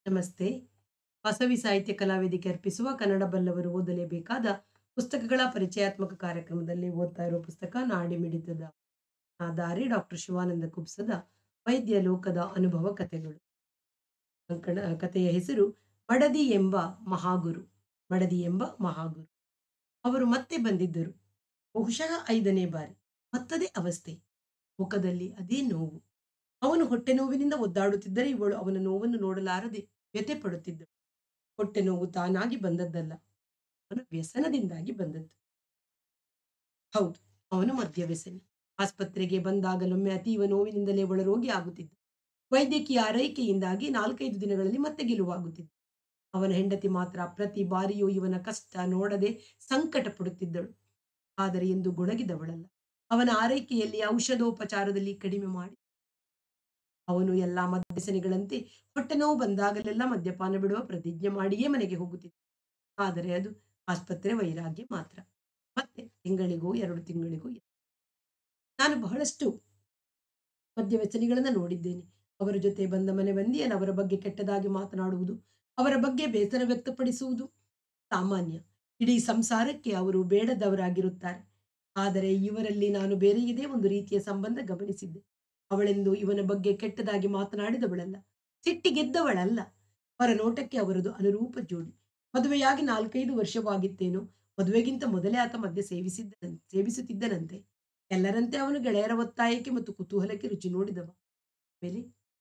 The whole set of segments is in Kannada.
ನಮಸ್ತೆ. ವಾಸವಿ ಸಾಹಿತ್ಯ ಕಲಾವೇದಿಕೆ ಅರ್ಪಿಸುವ ಕನ್ನಡ ಬಲ್ಲವರು ಓದಲೇಬೇಕಾದ ಪುಸ್ತಕಗಳ ಪರಿಚಯಾತ್ಮಕ ಕಾರ್ಯಕ್ರಮದಲ್ಲಿ ಓದ್ತಾ ಇರೋ ಪುಸ್ತಕ ನಾಡಿಮಿಡಿತದ ದಾರಿ ಡಾಕ್ಟರ್ ಶಿವಾನಂದ ಕುಬ್ಸದ ವೈದ್ಯ ಲೋಕದ ಅನುಭವ ಕಥೆಗಳು. ಕಥೆಯ ಹೆಸರು ಮಡದಿ ಎಂಬ ಮಹಾಗುರು. ಮಡದಿ ಎಂಬ ಮಹಾಗುರು. ಅವರು ಮತ್ತೆ ಬಂದಿದ್ದರು. ಬಹುಶಃ 5ನೇ ಬಾರಿ. ಮತ್ತದೇ ಅವಸ್ಥೆ. ಮುಖದಲ್ಲಿ ಅದೇ ನೋವು. ಅವನು ಹೊಟ್ಟೆ ನೋವಿನಿಂದ ಒದ್ದಾಡುತ್ತಿದ್ದರೆ ಇವಳು ಅವನ ನೋವನ್ನು ನೋಡಲಾರದೆ ವ್ಯಥೆ ಪಡುತ್ತಿದ್ದಳು. ಹೊಟ್ಟೆ ನೋವು ತಾನಾಗಿ ಬಂದದ್ದಲ್ಲ. ಅವನ ವ್ಯಸನದಿಂದಾಗಿ ಬಂದದ್ದು. ಹೌದು, ಅವನು ಮದ್ಯ ವ್ಯಸನಿ. ಆಸ್ಪತ್ರೆಗೆ ಬಂದಾಗಲೊಮ್ಮೆ ಅತೀವ ನೋವಿನಿಂದಲೇ ಒಳರೋಗಿ ಆಗುತ್ತಿದ್ದ. ವೈದ್ಯಕೀಯ ಆರೈಕೆಯಿಂದಾಗಿ 4-5 ದಿನಗಳಲ್ಲಿ ಮತ್ತೆ ಗೆಲುವಾಗುತ್ತಿದ್ದ. ಅವನ ಹೆಂಡತಿ ಮಾತ್ರ ಪ್ರತಿ ಬಾರಿಯೂ ಇವನ ಕಷ್ಟ ನೋಡದೆ ಸಂಕಟ ಪಡುತ್ತಿದ್ದಳು. ಆದರೆ ಎಂದು ಗೊಣಗಿದವಳಲ್ಲ. ಅವನ ಆರೈಕೆಯಲ್ಲಿ ಔಷಧೋಪಚಾರದಲ್ಲಿ ಕಡಿಮೆ ಮಾಡಿ ಅವನು ಎಲ್ಲಾ ಮದ್ಯಸನಿಗಳಂತೆ ಹೊಟ್ಟೆ ನೋವು ಬಂದಾಗಲೆಲ್ಲ ಮದ್ಯಪಾನ ಬಿಡುವ ಪ್ರತಿಜ್ಞೆ ಮಾಡಿಯೇ ಮನೆಗೆ ಹೋಗುತ್ತಿದ್ದ. ಆದರೆ ಅದು ಆಸ್ಪತ್ರೆ ವೈರಾಗ್ಯ ಮಾತ್ರ. ಮತ್ತೆ ತಿಂಗಳಿಗೋ 2 ತಿಂಗಳಿಗೋ ನಾನು ಬಹಳಷ್ಟು ಮದ್ಯವ್ಯಸನಿಗಳನ್ನ ನೋಡಿದ್ದೇನೆ. ಅವರ ಜೊತೆ ಬಂದ ಮನೆ ಮಂದಿಯಲ್ಲಿ ಅವರ ಬಗ್ಗೆ ಕೆಟ್ಟದಾಗಿ ಮಾತನಾಡುವುದು, ಅವರ ಬಗ್ಗೆ ಬೇಸರ ವ್ಯಕ್ತಪಡಿಸುವುದು ಸಾಮಾನ್ಯ. ಇಡೀ ಸಂಸಾರಕ್ಕೆ ಅವರು ಬೇಡದವರಾಗಿರುತ್ತಾರೆ. ಆದರೆ ಇವರಲ್ಲಿ ನಾನು ಬೇರೆಯದೇ ಒಂದು ರೀತಿಯ ಸಂಬಂಧ ಗಮನಿಸಿದ್ದೆ. ಅವಳೆಂದು ಇವನ ಬಗ್ಗೆ ಕೆಟ್ಟದಾಗಿ ಮಾತನಾಡಿದವಳಲ್ಲ. ಸಿಟ್ಟಿಗೆದ್ದವಳಲ್ಲ. ಹೊರ ನೋಟಕ್ಕೆ ಅವರದು ಅನುರೂಪ ಜೋಡಿ. ಮದುವೆಯಾಗಿ 4-5 ವರ್ಷವಾಗಿತ್ತೇನೋ. ಮದುವೆಗಿಂತ ಮೊದಲೇ ಆತ ಮದ್ಯ ಸೇವಿಸುತ್ತಿದ್ದನಂತೆ. ಎಲ್ಲರಂತೆ ಅವನು ಗೆಳೆಯರ ಒತ್ತಾಯಕ್ಕೆ ಮತ್ತು ಕುತೂಹಲಕ್ಕೆ ರುಚಿ ನೋಡಿದವ. ಮೇಲೆ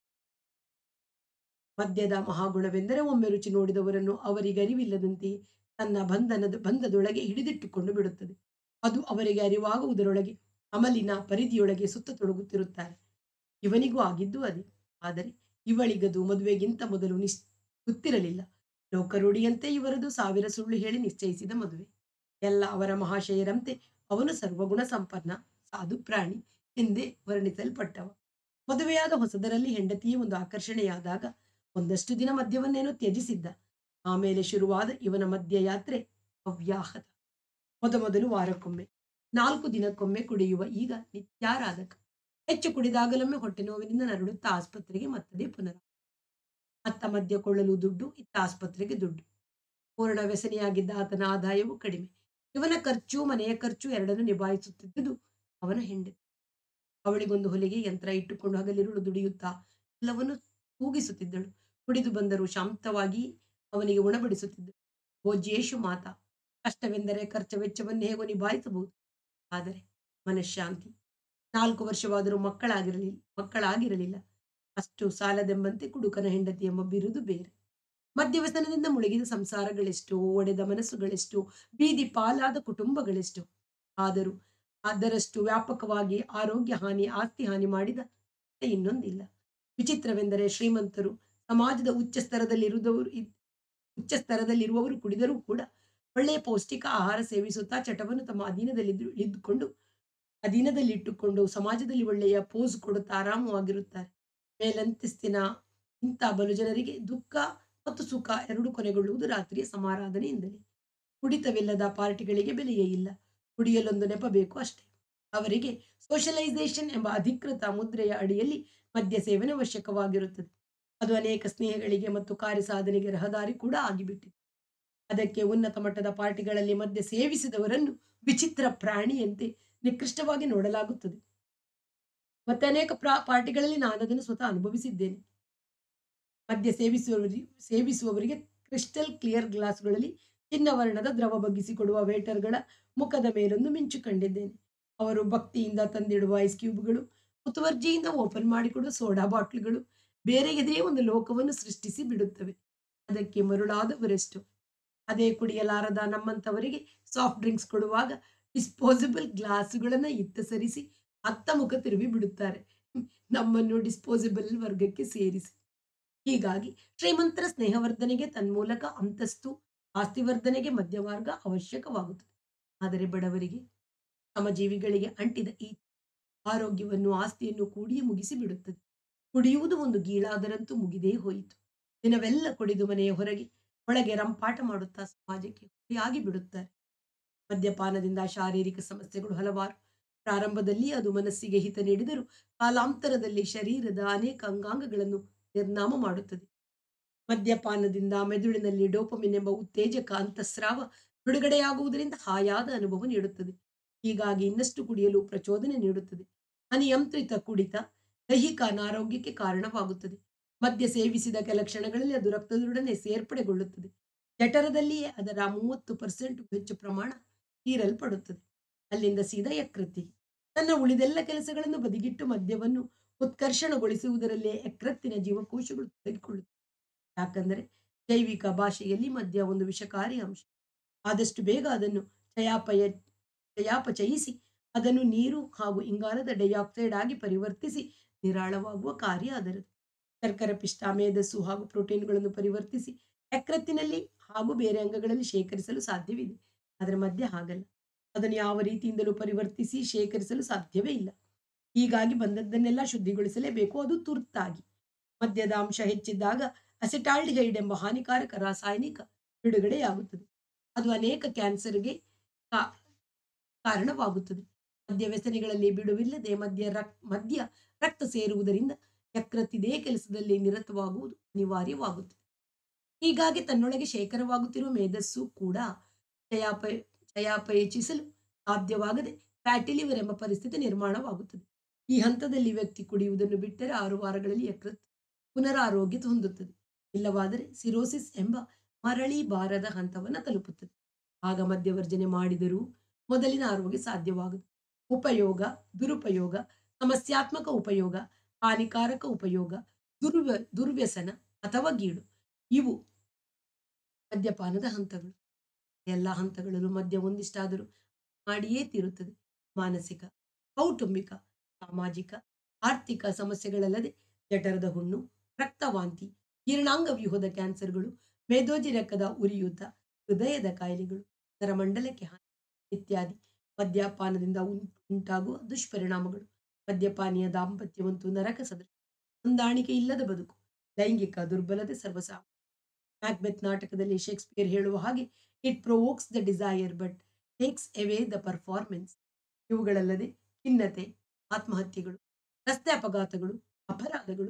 ಮದ್ಯದ ಮಹಾಗುಣವೆಂದರೆ ಒಮ್ಮೆ ರುಚಿ ನೋಡಿದವರನ್ನು ಅವರಿಗರಿವಿಲ್ಲದಂತೆಯೇ ತನ್ನ ಬಂಧದೊಳಗೆ ಹಿಡಿದಿಟ್ಟುಕೊಂಡು ಬಿಡುತ್ತದೆ. ಅದು ಅವರಿಗೆ ಅರಿವಾಗುವುದರೊಳಗೆ ಅಮಲಿನ ಪರಿಧಿಯೊಳಗೆ ಸುತ್ತತೊಡಗುತ್ತಿರುತ್ತಾರೆ. ಇವನಿಗೂ ಆಗಿದ್ದು ಅದೇ. ಆದರೆ ಇವಳಿಗದು ಮದುವೆಗಿಂತ ಮೊದಲು ಗೊತ್ತಿರಲಿಲ್ಲ. ಲೋಕರೂಢಿಯಂತೆ ಇವರದು 1000 ಸುಳ್ಳು ಹೇಳಿ ನಿಶ್ಚಯಿಸಿದ ಮದುವೆ. ಎಲ್ಲ ಅವರ ಮಹಾಶಯರಂತೆ ಅವನು ಸರ್ವಗುಣ ಸಂಪನ್ನ ಸಾಧು ಪ್ರಾಣಿ ಎಂದೇ ವರ್ಣಿಸಲ್ಪಟ್ಟವ. ಮದುವೆಯಾದ ಹೊಸದರಲ್ಲಿ ಹೆಂಡತಿಯೇ ಒಂದು ಆಕರ್ಷಣೆಯಾದಾಗ ಒಂದಷ್ಟು ದಿನ ಮದ್ಯವನ್ನೇನೋ ತ್ಯಜಿಸಿದ್ದ. ಆಮೇಲೆ ಶುರುವಾದ ಇವನ ಮದ್ಯ ಯಾತ್ರೆ ಅವ್ಯಾಹತ. ಮೊದಮೊದಲು ವಾರಕ್ಕೊಮ್ಮೆ, 4 ದಿನಕ್ಕೊಮ್ಮೆ ಕುಡಿಯುವ ಈಗ ನಿತ್ಯಾರಾಧಕ. ಹೆಚ್ಚು ಕುಡಿದಾಗಲೊಮ್ಮೆ ಹೊಟ್ಟೆ ನೋವಿನಿಂದ ನರಳುತ್ತಾ ಆಸ್ಪತ್ರೆಗೆ ಮತ್ತದೇ ಅತ್ತ ಮದ್ಯ ಕೊಳ್ಳಲು ದುಡ್ಡು, ಇತ್ತ ಆಸ್ಪತ್ರೆಗೆ ದುಡ್ಡು. ಪೂರ್ಣ ವ್ಯಸನಿಯಾಗಿದ್ದ ಆತನ ಆದಾಯವೂ ಕಡಿಮೆ. ಇವನ ಖರ್ಚು, ಮನೆಯ ಖರ್ಚು ಎರಡನ್ನೂ ನಿಭಾಯಿಸುತ್ತಿದ್ದುದು ಅವನ ಹೆಂಡತಿ. ಅವಳಿಗೊಂದು ಹೊಲಿಗೆ ಯಂತ್ರ ಇಟ್ಟುಕೊಂಡು ಹಗಲಿರುಳು ದುಡಿಯುತ್ತಾ ಎಲ್ಲವನ್ನೂ ತೂಗಿಸುತ್ತಿದ್ದಳು. ಕುಡಿದು ಬಂದರೂ ಶಾಂತವಾಗಿ ಅವನಿಗೆ ಉಣಬಡಿಸುತ್ತಿದ್ದಳು. ಭೋಜ್ಯೇಷು ಮಾತಾ. ಕಷ್ಟವೆಂದರೆ ಖರ್ಚ ವೆಚ್ಚವನ್ನು ಹೇಗೋ ನಿಭಾಯಿಸಬಹುದು. ಆದರೆ ಮನಃಶಾಂತಿ. 4 ವರ್ಷವಾದರೂ ಮಕ್ಕಳಾಗಿರಲಿಲ್ಲ. ಅಷ್ಟು ಸಾಲದೆಂಬಂತೆ ಕುಡುಕನ ಹೆಂಡತಿ ಎಂಬ ಬಿರುದು ಬೇರೆ. ಮದ್ಯವ್ಯಸನದಿಂದ ಮುಳುಗಿದ ಸಂಸಾರಗಳೆಷ್ಟೋ, ಒಡೆದ ಮನಸ್ಸುಗಳೆಷ್ಟೋ, ಬೀದಿ ಪಾಲಾದ ಕುಟುಂಬಗಳೆಷ್ಟೋ. ಆದರೂ ಅದರಷ್ಟು ವ್ಯಾಪಕವಾಗಿ ಆರೋಗ್ಯ ಹಾನಿ, ಆಸ್ತಿ ಹಾನಿ ಮಾಡಿದ ಇನ್ನೊಂದಿಲ್ಲ. ವಿಚಿತ್ರವೆಂದರೆ ಶ್ರೀಮಂತರು, ಸಮಾಜದ ಉಚ್ಚ ಸ್ತರದಲ್ಲಿರುವವರು ಕುಡಿದರೂ ಕೂಡ ಒಳ್ಳೆಯ ಪೌಷ್ಟಿಕ ಆಹಾರ ಸೇವಿಸುತ್ತಾ ಚಟವನ್ನು ತಮ್ಮ ಅಧೀನದಲ್ಲಿಟ್ಟುಕೊಂಡು ಸಮಾಜದಲ್ಲಿ ಒಳ್ಳೆಯ ಪೋಸ್ ಕೊಡುತ್ತಾ ಆರಾಮವಾಗಿರುತ್ತಾರೆ. ಮೇಲಂತಸ್ತಿನ ಇಂಥ ಬಲು ಜನರಿಗೆ ದುಃಖ ಮತ್ತು ಸುಖ ಎರಡೂ ಕೊನೆಗೊಳ್ಳುವುದು ರಾತ್ರಿಯ ಸಮಾರಾಧನೆಯಿಂದಲೇ. ಕುಡಿತವಿಲ್ಲದ ಪಾರ್ಟಿಗಳಿಗೆ ಬೆಲೆಯೇ ಇಲ್ಲ. ಕುಡಿಯಲೊಂದು ನೆಪ ಬೇಕು ಅಷ್ಟೇ. ಅವರಿಗೆ ಸೋಷಲೈಸೇಷನ್ ಎಂಬ ಅಧಿಕೃತ ಮುದ್ರೆಯ ಅಡಿಯಲ್ಲಿ ಮದ್ಯ ಸೇವನೆ ಅವಶ್ಯಕವಾಗಿರುತ್ತದೆ. ಅದು ಅನೇಕ ಸ್ನೇಹಗಳಿಗೆ ಮತ್ತು ಕಾರ್ಯಸಾಧನೆಗೆ ರಹದಾರಿ ಕೂಡ ಆಗಿಬಿಟ್ಟಿದೆ. ಅದಕ್ಕೆ ಉನ್ನತ ಮಟ್ಟದ ಪಾರ್ಟಿಗಳಲ್ಲಿ ಮದ್ಯ ಸೇವಿಸಿದವರನ್ನು ವಿಚಿತ್ರ ಪ್ರಾಣಿಯಂತೆ ನಿಕೃಷ್ಟವಾಗಿ ನೋಡಲಾಗುತ್ತದೆ. ಮತ್ತೆ ಅನೇಕ ಪಾರ್ಟಿಗಳಲ್ಲಿ ನಾನದನ್ನು ಸ್ವತಃ ಅನುಭವಿಸಿದ್ದೇನೆ. ಮದ್ಯ ಸೇವಿಸುವವರಿಗೆ ಕ್ರಿಸ್ಟಲ್ ಕ್ಲಿಯರ್ ಗ್ಲಾಸ್‌ಗಳಲ್ಲಿ ಚಿನ್ನವರ್ಣದ ದ್ರವ ಬಗ್ಗಿಸಿಕೊಡುವ ವೇಟರ್‌ಗಳ ಮುಖದ ಮೇಲೊಂದು ಮಿಂಚು ಕಂಡಿದ್ದೇನೆ. ಅವರು ಭಕ್ತಿಯಿಂದ ತಂದಿಡುವ ಐಸ್ ಕ್ಯೂಬ್‌ಗಳು, ಮುತುವರ್ಜಿಯಿಂದ ಓಪನ್ ಮಾಡಿಕೊಡುವ ಸೋಡಾ ಬಾಟಲ್‌ಗಳು ಬೇರೆಯದೇ ಒಂದು ಲೋಕವನ್ನು ಸೃಷ್ಟಿಸಿ ಬಿಡುತ್ತವೆ. ಅದಕ್ಕೆ ಮರುಳಾದವರೆಷ್ಟೋ. ಅದೇ ಕುಡಿಯಲಾರದ ನಮ್ಮಂಥವರಿಗೆ ಸಾಫ್ಟ್ ಡ್ರಿಂಕ್ಸ್ ಕೊಡುವಾಗ ಡಿಸ್ಪೋಸಬಲ್ ಗ್ಲಾಸುಗಳನ್ನ ಇತ್ತ ಸರಿಸಿ ಅತ್ತ ಮುಖ ತಿರುವಿ ಬಿಡುತ್ತಾರೆ. ನಮ್ಮನ್ನು ಡಿಸ್ಪೋಸಬಲ್ ವರ್ಗಕ್ಕೆ ಸೇರಿಸಿ. ಹೀಗಾಗಿ ಶ್ರೀಮಂತರ ಸ್ನೇಹವರ್ಧನೆಗೆ ತನ್ಮೂಲಕ ಅಂತಸ್ತು, ಆಸ್ತಿವರ್ಧನೆಗೆ ಮಧ್ಯಮಾರ್ಗ ಅವಶ್ಯಕವಾಗುತ್ತದೆ. ಆದರೆ ಬಡವರಿಗೆ, ಶ್ರಮಜೀವಿಗಳಿಗೆ ಅಂಟಿದ ಈ ಆರೋಗ್ಯವನ್ನು, ಆಸ್ತಿಯನ್ನು ಕೂಡಿಯೇ ಮುಗಿಸಿ ಬಿಡುತ್ತದೆ. ಕುಡಿಯುವುದು ಒಂದು ಗೀಳಾದರಂತೂ ಮುಗಿದೇ ಹೋಯಿತು. ದಿನವೆಲ್ಲ ಕುಡಿದು ಮನೆಯ ಹೊರಗೆ, ಒಳಗೆ ರಂಪಾಟ ಮಾಡುತ್ತಾ ಸಮಾಜಕ್ಕೆ ಹೊರೆಯಾಗಿ ಬಿಡುತ್ತಾರೆ. ಮದ್ಯಪಾನದಿಂದ ಶಾರೀರಿಕ ಸಮಸ್ಯೆಗಳು ಹಲವಾರು. ಪ್ರಾರಂಭದಲ್ಲಿ ಅದು ಮನಸ್ಸಿಗೆ ಹಿತ ನೀಡಿದರೂ ಕಾಲಾಂತರದಲ್ಲಿ ಶರೀರದ ಅನೇಕ ಅಂಗಾಂಗಗಳನ್ನು ನಿರ್ನಾಮ ಮಾಡುತ್ತದೆ. ಮದ್ಯಪಾನದಿಂದ ಮೆದುಳಿನಲ್ಲಿ ಡೋಪಮಿನ್ ಎಂಬ ಉತ್ತೇಜಕ ಅಂತಸ್ರಾವ ಬಿಡುಗಡೆಯಾಗುವುದರಿಂದ ಹಾಯಾದ ಅನುಭವ ನೀಡುತ್ತದೆ. ಹೀಗಾಗಿ ಇನ್ನಷ್ಟು ಕುಡಿಯಲು ಪ್ರಚೋದನೆ ನೀಡುತ್ತದೆ. ಅನಿಯಂತ್ರಿತ ಕುಡಿತ ದೈಹಿಕ ಅನಾರೋಗ್ಯಕ್ಕೆ ಕಾರಣವಾಗುತ್ತದೆ. ಮದ್ಯ ಸೇವಿಸಿದ ಕೆಲ ಕ್ಷಣಗಳಲ್ಲಿ ಅದು ರಕ್ತದೊಡನೆ ಸೇರ್ಪಡೆಗೊಳ್ಳುತ್ತದೆ. ಜಠರದಲ್ಲಿಯೇ ಅದರ 30% ಹೆಚ್ಚು ಪ್ರಮಾಣ ಹೀರಲ್ಪಡುತ್ತದೆ. ಅಲ್ಲಿಂದ ಸೀದಾ ಯಕೃತ್ತಿಗೆ. ತನ್ನ ಉಳಿದೆಲ್ಲ ಕೆಲಸಗಳನ್ನು ಬದಿಗಿಟ್ಟು ಮದ್ಯವನ್ನು ಉತ್ಕರ್ಷಣಗೊಳಿಸುವುದರಲ್ಲೇ ಯಕೃತ್ತಿನ ಜೀವಕೋಶಗಳು ತೊಡಗಿಕೊಳ್ಳುತ್ತವೆ. ಯಾಕಂದರೆ ಜೈವಿಕ ಭಾಷೆಯಲ್ಲಿ ಮದ್ಯ ಒಂದು ವಿಷಕಾರಿ ಅಂಶ. ಆದಷ್ಟು ಬೇಗ ಅದನ್ನು ಚಯಾಪಯ ಚಯಾಪಚಯಿಸಿ ಅದನ್ನು ನೀರು ಹಾಗೂ ಇಂಗಾಲದ ಡೈಆಕ್ಸೈಡ್ ಆಗಿ ಪರಿವರ್ತಿಸಿ ನಿರಾಳವಾಗುವ ಕಾರ್ಯ ಅದರದು. ಶರ್ಕರ ಪಿಷ್ಟ, ಮೇದಸ್ಸು ಹಾಗೂ ಪ್ರೋಟೀನ್ಗಳನ್ನು ಪರಿವರ್ತಿಸಿ ಯಕೃತ್ತಿನಲ್ಲಿ ಹಾಗೂ ಬೇರೆ ಅಂಗಗಳಲ್ಲಿ ಶೇಖರಿಸಲು ಸಾಧ್ಯವಿದೆ. ಆದರೆ ಮದ್ಯ ಹಾಗಲ್ಲ. ಅದನ್ನು ಯಾವ ರೀತಿಯಿಂದಲೂ ಪರಿವರ್ತಿಸಿ ಶೇಖರಿಸಲು ಸಾಧ್ಯವೇ ಇಲ್ಲ. ಹೀಗಾಗಿ ಬಂದದ್ದನ್ನೆಲ್ಲ ಶುದ್ಧಿಗೊಳಿಸಲೇಬೇಕು, ಅದು ತುರ್ತಾಗಿ. ಮದ್ಯದ ಅಂಶ ಹೆಚ್ಚಿದ್ದಾಗ ಅಸೆಟಾಲ್ಡಿಹೈಡ್ ಎಂಬ ಹಾನಿಕಾರಕ ರಾಸಾಯನಿಕ ಬಿಡುಗಡೆಯಾಗುತ್ತದೆ. ಅದು ಅನೇಕ ಕ್ಯಾನ್ಸರ್‌ಗೆ ಕಾ ಕಾರಣವಾಗುತ್ತದೆ. ಮದ್ಯ ವ್ಯಸನಿಗಳಲ್ಲಿ ಬಿಡುವಿಲ್ಲದೆ ಮದ್ಯ ರಕ್ತ ಸೇರುವುದರಿಂದ ಯಕೃತ್ತಿದೇ ಕೆಲಸದಲ್ಲಿ ನಿರತವಾಗುವುದು ಅನಿವಾರ್ಯವಾಗುತ್ತದೆ. ಹೀಗಾಗಿ ತನ್ನೊಳಗೆ ಶೇಖರವಾಗುತ್ತಿರುವ ಮೇದಸ್ಸು ಕೂಡ ಚಯಾಪಯ ಚಯಾಪಚಯಿಸಲು ಸಾಧ್ಯವಾಗದೆ ಫ್ಯಾಟಿ ಲಿವರ್ ಎಂಬ ಪರಿಸ್ಥಿತಿ ನಿರ್ಮಾಣವಾಗುತ್ತದೆ. ಈ ಹಂತದಲ್ಲಿ ವ್ಯಕ್ತಿ ಕುಡಿಯುವುದನ್ನು ಬಿಟ್ಟರೆ 6 ವಾರಗಳಲ್ಲಿ ಯಕೃತ್ತು ಪುನರಾರೋಗ್ಯ ಹೊಂದುತ್ತದೆ. ಇಲ್ಲವಾದರೆ ಸಿರೋಸಿಸ್ ಎಂಬ ಮರಳಿ ಬಾರದ ಹಂತವನ್ನು ತಲುಪುತ್ತದೆ. ಆಗ ಮದ್ಯವರ್ಜನೆ ಮಾಡಿದರೂ ಮೊದಲಿನ ಆರೋಗ್ಯ ಸಾಧ್ಯವಾಗದು. ಉಪಯೋಗ, ದುರುಪಯೋಗ, ಸಮಸ್ಯಾತ್ಮಕ ಉಪಯೋಗ, ಹಾನಿಕಾರಕ ಉಪಯೋಗ, ದುರ್ವ್ಯಸನ ಅಥವಾ ಗೀಳು ಇವು ಮದ್ಯಪಾನದ ಹಂತಗಳು. ಎಲ್ಲ ಹಂತಗಳಲ್ಲೂ ಮದ್ಯ ಒಂದಿಷ್ಟಾದರೂ ಮಾಡಿಯೇ ತೀರುತ್ತದೆ. ಮಾನಸಿಕ, ಕೌಟುಂಬಿಕ, ಸಾಮಾಜಿಕ, ಆರ್ಥಿಕ ಸಮಸ್ಯೆಗಳಲ್ಲದೆ ಜಠರದ ಹುಣ್ಣು, ರಕ್ತವಾಂತಿ, ಜೀರ್ಣಾಂಗ ವ್ಯೂಹದ ಕ್ಯಾನ್ಸರ್‌ಗಳು, ಮೇದೋಜೀರಕದ ಉರಿಯೂತ, ಹೃದಯದ ಕಾಯಿಲೆಗಳು, ನರಮಂಡಲಕ್ಕೆ ಹಾನಿ ಇತ್ಯಾದಿ ಮದ್ಯಪಾನದಿಂದ ಉಂಟಾಗುವ ದುಷ್ಪರಿಣಾಮಗಳು. ಮದ್ಯಪಾನಿಯ ದಾಂಪತ್ಯವಂತೂ ನರಕ ಸದೃಶ. ಹೊಂದಾಣಿಕೆ ಇಲ್ಲದ ಬದುಕು, ಲೈಂಗಿಕ ದುರ್ಬಲತೆ ಸರ್ವಸಾಮಾನ್ಯ. ಮ್ಯಾಕ್ಬೆತ್ ನಾಟಕದಲ್ಲಿ ಶೇಕ್ಸ್ಪಿಯರ್ ಹೇಳುವ ಹಾಗೆ it provokes the desire but takes away the performance. ಇವುಗಳಲ್ಲದೆ ಖಿನ್ನತೆ, ಆತ್ಮಹತ್ಯೆಗಳು, ರಸ್ತೆ ಅಪಘಾತಗಳು, ಅಪರಾಧಗಳು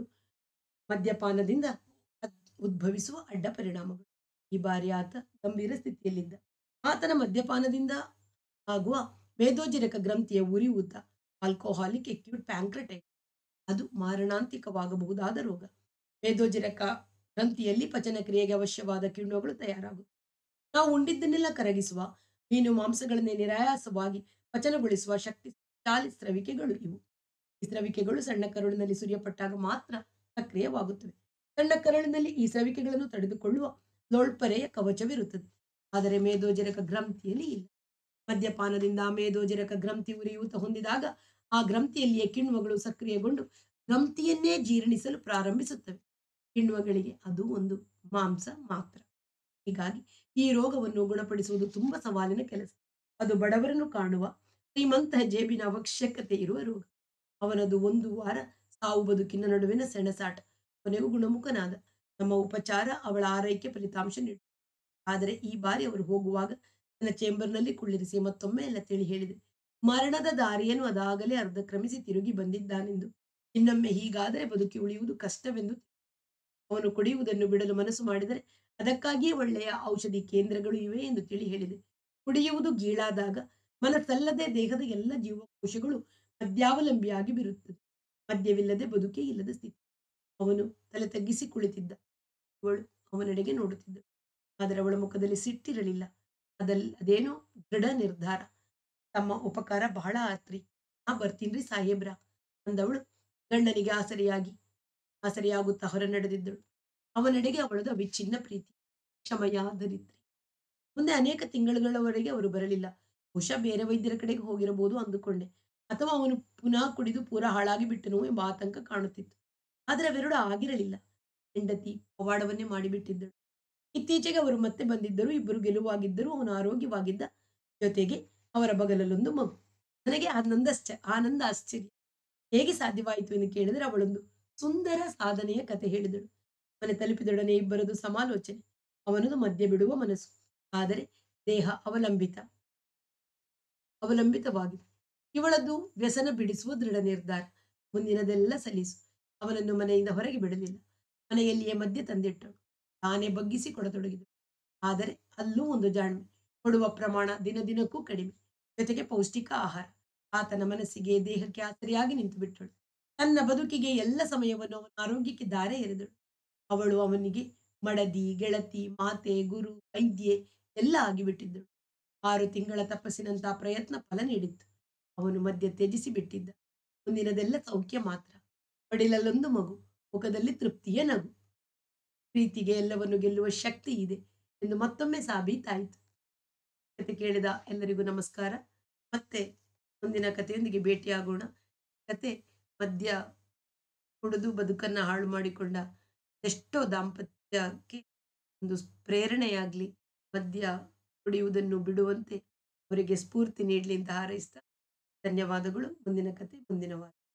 ಮದ್ಯಪಾನದಿಂದ ಉದ್ಭವಿಸುವ ಅಡ್ಡ ಪರಿಣಾಮಗಳು. ಈ ಬಾರಿ ಆತ ಗಂಭೀರ ಸ್ಥಿತಿಯಲ್ಲಿದ್ದ. ಆತನ ಮದ್ಯಪಾನದಿಂದ ಆಗುವ ಮೇದೋಜೀರಕ ಗ್ರಂಥಿಯ ಉರಿಯೂತ, ಆಲ್ಕೋಹಾಲಿಕ್ ಅಕ್ಯೂಟ್ ಪ್ಯಾಂಕ್ರೆಟೈಟಿಸ್, ಅದು ಮಾರಣಾಂತಿಕವಾಗಬಹುದಾದ ರೋಗ. ಮೇದೋಜೀರಕ ಗ್ರಂಥಿಯಲ್ಲಿ ಪಚನ ಕ್ರಿಯೆಗೆ ಅವಶ್ಯವಾದ ಕಿಣ್ವಗಳು ತಯಾರಾಗುತ್ತವೆ. ನಾವು ಉಂಡಿದ್ದನ್ನೆಲ್ಲ ಕರಗಿಸುವ, ಮೀನು ಮಾಂಸಗಳನ್ನೇ ನಿರಾಯಾಸವಾಗಿ ಪಚನಗೊಳಿಸುವ ಶಕ್ತಿಶಾಲಿ ಸ್ರವಿಕೆಗಳು ಇವು. ಈ ಸ್ರವಿಕೆಗಳು ಸಣ್ಣ ಕರುಳಿನಲ್ಲಿ ಸುರಿಯಪಟ್ಟಾಗ ಮಾತ್ರ ಸಕ್ರಿಯವಾಗುತ್ತವೆ. ಸಣ್ಣ ಕರುಳಿನಲ್ಲಿ ಈ ಸ್ರವಿಕೆಗಳನ್ನು ತಡೆದುಕೊಳ್ಳುವ ಲೋಳ್ಪರೆಯ ಕವಚವಿರುತ್ತದೆ. ಆದರೆ ಮೇದೋಜೀರಕ ಗ್ರಂಥಿಯಲ್ಲಿ ಇಲ್ಲ. ಮದ್ಯಪಾನದಿಂದ ಮೇದೋಜೀರಕ ಗ್ರಂಥಿ ಉರಿಯೂತ ಹೊಂದಿದಾಗ ಆ ಗ್ರಂಥಿಯಲ್ಲಿಯೇ ಕಿಣ್ವಗಳು ಸಕ್ರಿಯಗೊಂಡು ಗ್ರಂಥಿಯನ್ನೇ ಜೀರ್ಣಿಸಲು ಪ್ರಾರಂಭಿಸುತ್ತವೆ. ಕಿಣ್ವಗಳಿಗೆ ಅದು ಒಂದು ಮಾಂಸ ಮಾತ್ರ. ಹೀಗಾಗಿ ಈ ರೋಗವನ್ನು ಗುಣಪಡಿಸುವುದು ತುಂಬಾ ಸವಾಲಿನ ಕೆಲಸ. ಅದು ಬಡವರನ್ನು ಕಾಣುವ, ಶ್ರೀಮಂತ ಜೇಬಿನ ಅವಶ್ಯಕತೆ ಇರುವ ರೋಗ. ಅವನದು 1 ವಾರ ಸಾವು ಬದುಕಿನ ನಡುವಿನ ಸೆಣಸಾಟ. ಕೊನೆಗೂ ಗುಣಮುಖನಾದ. ನಮ್ಮ ಉಪಚಾರ ಅವಳ ಆರೈಕೆ ಫಲಿತಾಂಶ ನೀಡಿತು. ಆದರೆ ಈ ಬಾರಿ ಅವರು ಹೋಗುವಾಗ ತನ್ನ ಚೇಂಬರ್‌ನಲ್ಲಿ ಕುಳ್ಳಿರಿಸಿ ಮತ್ತೊಮ್ಮೆ ಎಲ್ಲ ತಿಳಿ ಹೇಳಿದೆ. ಮರಣದ ದಾರಿಯನ್ನು ಅದಾಗಲೇ ಅರ್ಧ ಕ್ರಮಿಸಿ ತಿರುಗಿ ಬಂದಿದ್ದಾನೆಂದು. ಇನ್ನೊಮ್ಮೆ ಹೀಗಾದರೆ ಬದುಕಿ ಉಳಿಯುವುದು ಕಷ್ಟವೆಂದು. ಅವನು ಕುಡಿಯುವುದನ್ನು ಬಿಡಲು ಮನಸ್ಸು ಮಾಡಿದರೆ ಅದಕ್ಕಾಗಿಯೇ ಒಳ್ಳೆಯ ಔಷಧಿ ಕೇಂದ್ರಗಳು ಇವೆ ಎಂದು ತಿಳಿ ಹೇಳಿದೆ. ಕುಡಿಯುವುದು ಗೀಳಾದಾಗ ಮನಸ್ಸಲ್ಲದೆ ದೇಹದ ಎಲ್ಲ ಜೀವಕೋಶಗಳು ಮದ್ಯಾವಲಂಬಿಯಾಗಿ ಬಿರುತ್ತದೆ. ಮದ್ಯವಿಲ್ಲದೆ ಬದುಕೇ ಇಲ್ಲದ ಸ್ಥಿತಿ. ಅವನು ತಲೆ ತಗ್ಗಿಸಿ ಕುಳಿತಿದ್ದ. ಇವಳು ಅವನೆಡೆಗೆ ನೋಡುತ್ತಿದ್ದಳು. ಆದರೆ ಅವಳ ಮುಖದಲ್ಲಿ ಸಿಟ್ಟಿರಲಿಲ್ಲ. ಅದೇನೋ ದೃಢ ನಿರ್ಧಾರ. ತಮ್ಮ ಉಪಕಾರ ಬಹಳ ಆತ್ರಿ. ಬರ್ತೀನ್ರಿ ಸಾಹೇಬ್ರ ಅಂದವಳು ಗಂಡನಿಗೆ ಆಸರೆಯಾಗುತ್ತಾ ಹೊರ ನಡೆದಿದ್ದಳು. ಅವನೆಡೆಗೆ ಅವಳದು ಅವಿಚ್ಛಿನ್ನ ಪ್ರೀತಿ, ಕ್ಷಮಯ, ದರಿದ್ರಿ. ಮುಂದೆ ಅನೇಕ ತಿಂಗಳುಗಳವರೆಗೆ ಅವರು ಬರಲಿಲ್ಲ. ಬಹುಶಃ ಬೇರೆ ವೈದ್ಯರ ಕಡೆಗೆ ಹೋಗಿರಬಹುದು ಅಂದುಕೊಂಡೆ. ಅಥವಾ ಅವನು ಪುನಃ ಕುಡಿದು ಪೂರಾ ಹಾಳಾಗಿ ಬಿಟ್ಟನೋ ಎಂಬ ಆತಂಕ ಕಾಣುತ್ತಿತ್ತು. ಆದರೆ ಅವೆರಡು ಆಗಿರಲಿಲ್ಲ. ಹೆಂಡತಿ ಪವಾಡವನ್ನೇ ಮಾಡಿಬಿಟ್ಟಿದ್ದಳು. ಇತ್ತೀಚೆಗೆ ಅವರು ಮತ್ತೆ ಬಂದಿದ್ದರು. ಇಬ್ಬರು ಗೆಲುವಾಗಿದ್ದರು. ಅವನು ಆರೋಗ್ಯವಾಗಿದ್ದ. ಜೊತೆಗೆ ಅವರ ಬಗಲಲ್ಲೊಂದು ಮಗು. ನನಗೆ ಆನಂದ ಆಶ್ಚರ್ಯ. ಹೇಗೆ ಸಾಧ್ಯವಾಯಿತು ಎಂದು ಕೇಳಿದರೆ ಅವಳೊಂದು ಸುಂದರ ಸಾಧನೆಯ ಕತೆ ಹೇಳಿದಳು. ಮನೆ ತಲುಪಿದೊಡನೆ ಇಬ್ಬರದು ಸಮಾಲೋಚನೆ. ಅವನದು ಮದ್ಯ ಬಿಡುವ ಮನಸ್ಸು. ಆದರೆ ದೇಹ ಅವಲಂಬಿತವಾಗಿದೆ. ಇವಳದು ವ್ಯಸನ ಬಿಡಿಸುವ ದೃಢ ನಿರ್ಧಾರ. ಮುಂದಿನದೆಲ್ಲ ಸಲೀಸು. ಅವನನ್ನು ಮನೆಯಿಂದ ಹೊರಗೆ ಬಿಡಲಿಲ್ಲ. ಮನೆಯಲ್ಲಿಯೇ ಮದ್ಯ ತಂದಿಟ್ಟಳು. ತಾನೇ ಬಗ್ಗಿಸಿ ಕೊಡತೊಡಗಿದಳು. ಆದರೆ ಅಲ್ಲೂ ಒಂದು ಜಾಣ್ಮೆ. ಕೊಡುವ ಪ್ರಮಾಣ ದಿನ ದಿನಕ್ಕೂ ಕಡಿಮೆ. ಜೊತೆಗೆ ಪೌಷ್ಟಿಕ ಆಹಾರ. ಆತನ ಮನಸ್ಸಿಗೆ, ದೇಹಕ್ಕೆ ಆಸರೆಯಾಗಿ ನಿಂತುಬಿಟ್ಟಳು. ತನ್ನ ಬದುಕಿಗೆ ಎಲ್ಲ ಸಮಯವನ್ನು ಅವನ ಆರೋಗ್ಯಕ್ಕೆ ಧಾರೆ ಎರೆದಳು. ಅವಳು ಅವನಿಗೆ ಮಡದಿ, ಗೆಳತಿ, ಮಾತೆ, ಗುರು, ವೈದ್ಯೆ ಎಲ್ಲ ಆಗಿಬಿಟ್ಟಿದ್ದಳು. 6 ತಿಂಗಳ ತಪಸ್ಸಿನಂತಹ ಪ್ರಯತ್ನ ಫಲ ನೀಡಿತ್ತು. ಅವನು ಮದ್ಯ ತ್ಯಜಿಸಿ ಬಿಟ್ಟಿದ್ದ. ಮುಂದಿನದೆಲ್ಲ ಸೌಖ್ಯ ಮಾತ್ರ. ಮಡಿಲಲ್ಲೊಂದು ಮಗು, ಮುಖದಲ್ಲಿ ತೃಪ್ತಿಯ ನಗು. ಪ್ರೀತಿಗೆ ಎಲ್ಲವನ್ನು ಗೆಲ್ಲುವ ಶಕ್ತಿ ಇದೆ ಎಂದು ಮತ್ತೊಮ್ಮೆ ಸಾಬೀತಾಯಿತು. ಕತೆ ಕೇಳಿದ ಎಲ್ಲರಿಗೂ ನಮಸ್ಕಾರ. ಮತ್ತೆ ಮುಂದಿನ ಕಥೆಯೊಂದಿಗೆ ಭೇಟಿಯಾಗೋಣ. ಕತೆ ಮದ್ಯ ಕುಡಿದು ಬದುಕನ್ನ ಹಾಳು ಮಾಡಿಕೊಂಡ ಎಷ್ಟೋ ದಾಂಪತ್ಯಕ್ಕೆ ಒಂದು ಪ್ರೇರಣೆಯಾಗ್ಲಿ, ಮದ್ಯ ಕುಡಿಯುವುದನ್ನು ಬಿಡುವಂತೆ ಅವರಿಗೆ ಸ್ಫೂರ್ತಿ ನೀಡಲಿ ಅಂತ ಹಾರೈಸ್ತಾ ಧನ್ಯವಾದಗಳು. ಮುಂದಿನ ಕತೆ ಮುಂದಿನ ವಾರ.